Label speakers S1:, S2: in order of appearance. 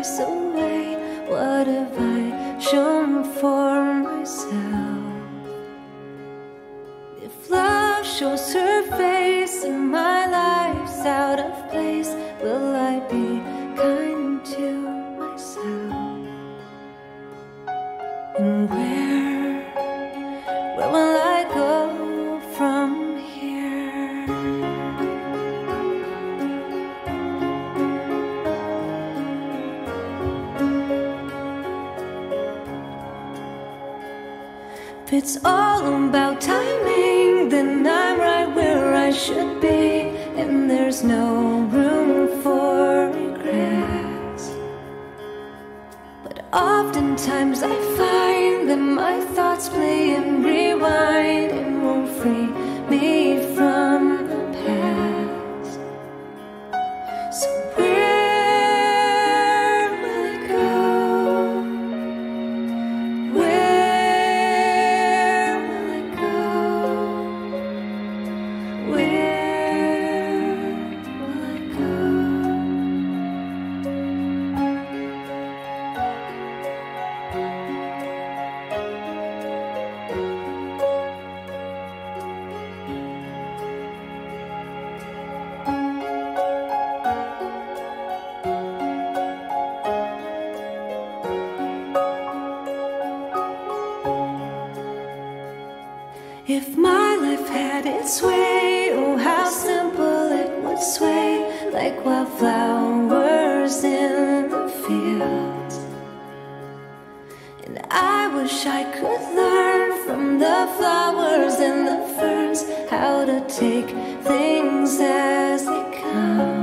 S1: pass away? What have I shown for myself? If love shows her face and my life's out of place, will I be kind to myself? And where will I go from here? If it's all about timing, then I'm right where I should be, and there's no room for regrets. But oftentimes I find that my thoughts play and rewind and won't free me from the past. So where will I go? Where will I go? Where will I go? If my life had its way, oh how simple it would sway, like wildflowers in the fields. And I wish I could learn from the flowers and the ferns how to take things as they come.